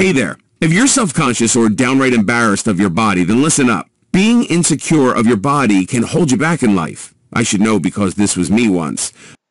Hey there. If you're self-conscious or downright embarrassed of your body, then listen up. Being insecure of your body can hold you back in life. I should know because this was me once.